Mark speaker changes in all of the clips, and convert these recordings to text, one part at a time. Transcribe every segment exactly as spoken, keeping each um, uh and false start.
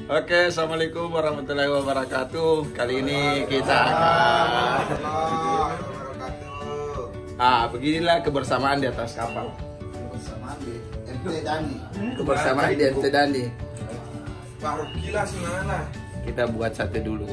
Speaker 1: Oke, assalamualaikum warahmatullahi wabarakatuh. Kali ini kita akan ah beginilah kebersamaan di atas kapal.
Speaker 2: Kebersamaan di M T Dani.
Speaker 1: Kebersamaan di M T Dani.
Speaker 3: Baru gila semuanya.
Speaker 1: Kita buat sate dulu.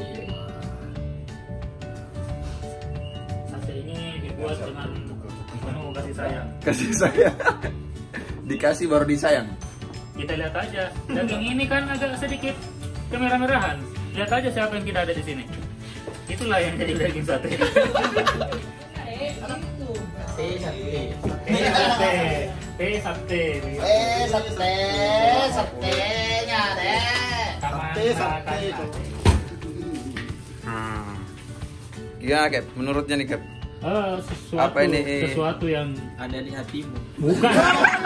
Speaker 4: Sate ini dibuat dengan penuh kasih sayang.
Speaker 1: Kasih sayang. Dikasih baru disayang.
Speaker 4: Kita lihat aja. Daging ini kan agak sedikit kemerah-merahan. Lihat aja siapa yang tidak ada di sini. Itulah yang jadi daging sate.
Speaker 2: Eh, sate.
Speaker 4: Eh sate. Eh sate.
Speaker 2: Eh, sate. Satenya deh. Sate, sate.
Speaker 1: Hmm. Gimana, Kep? Menurutnya nih, Kep?
Speaker 4: Oh, sesuatu,
Speaker 1: Apa ini?
Speaker 4: sesuatu yang
Speaker 3: Ada di hatimu.
Speaker 4: bukan.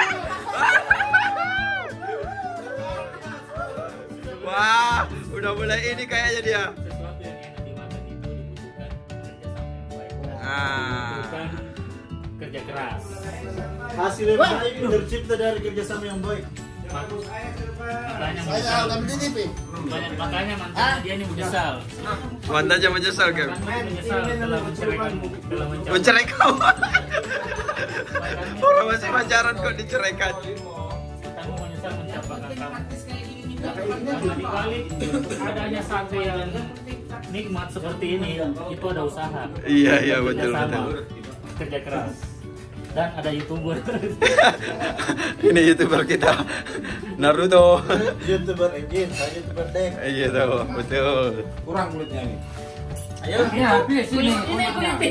Speaker 1: Wah, udah mulai ini kayaknya dia.
Speaker 4: Sesuatu yang enak dimakan itu dibutuhkan kerjasama yang baik.
Speaker 1: Ah.
Speaker 4: Bukan kerja keras.
Speaker 5: Hasil yang baik tercipta dari kerjasama yang baik.
Speaker 4: Makanya
Speaker 2: Saya akan
Speaker 4: menyesal.
Speaker 2: begini, Pi.
Speaker 4: Banyak makanya mantannya dia ini menyesal.
Speaker 1: Mantannya menyesal, Kep.
Speaker 4: Mantannya menyesal telah menceraikanmu, telah menceraikan.
Speaker 1: Mencerai kamu. Orang masih pacaran kok diceraikan.
Speaker 4: Kamu menyesal mencapakan kamu. Karena di balik adanya sate yang nikmat seperti ini, itu ada usaha.
Speaker 1: Iya, iya, betul,
Speaker 4: Kerjasama,
Speaker 1: betul.
Speaker 4: kerja keras. Dan ada YouTuber.
Speaker 1: Ini YouTuber kita, Naruto.
Speaker 5: YouTuber Engine, saya YouTuber Dek.
Speaker 1: Iya tuh, betul.
Speaker 3: Kurang kulitnya nih.
Speaker 4: Ayo, ya, habis ini. Ini kulitnya.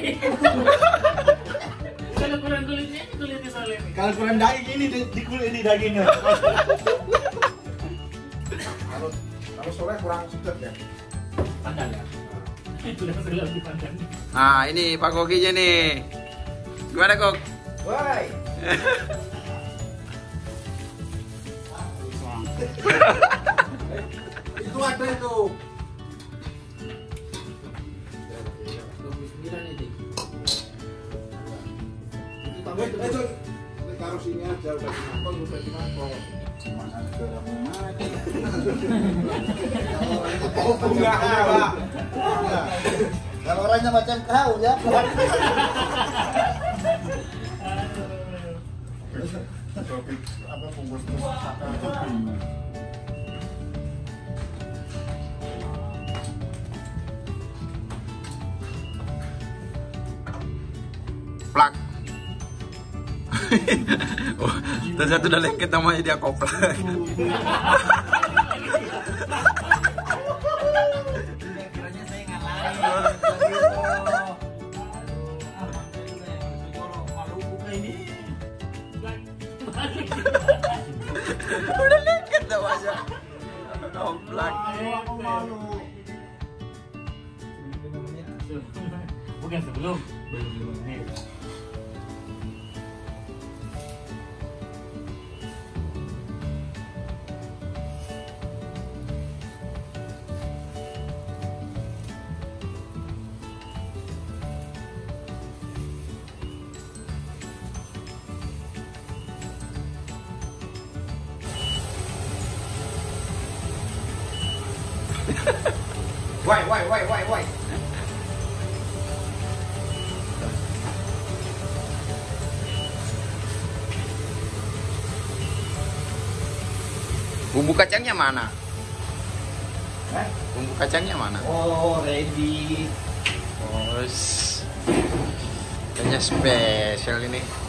Speaker 4: Kalau kurang kulitnya, ini kulitnya soalnya.
Speaker 5: Kalau kurang daging ini di, di kulit ini dagingnya.
Speaker 3: Kalau kalau sore kurang sedap ya.
Speaker 4: Pandang ya. Sudah sudah dipandang.
Speaker 1: Nah, ini Pak Kokinya nih. Gimana, Kok?
Speaker 3: Woi. Itu ada itu. Eh, eh, Cok. Taruh sini aja udah dimangkok, udah dimangkok.
Speaker 5: Mana sudah mau mati.
Speaker 3: Oh, bunga ya, Pak.
Speaker 2: Kalau orangnya macam kau ya.
Speaker 5: Apa bungkus-bungkus sate itu bingung.
Speaker 1: Plak. Oh, ternyata udah lengket namanya dia koplak.
Speaker 4: Kiranya saya ngalahin.
Speaker 1: Udah lengket namanya. Koplak.
Speaker 4: Bukan sebelum, belum lima menit.
Speaker 3: Woi, woi, woi, woi, woi.
Speaker 1: Bumbu kacangnya mana?
Speaker 3: Eh?
Speaker 1: Bumbu kacangnya mana?
Speaker 3: Oh, ready.
Speaker 1: Oh, s- kayaknya spesial ini.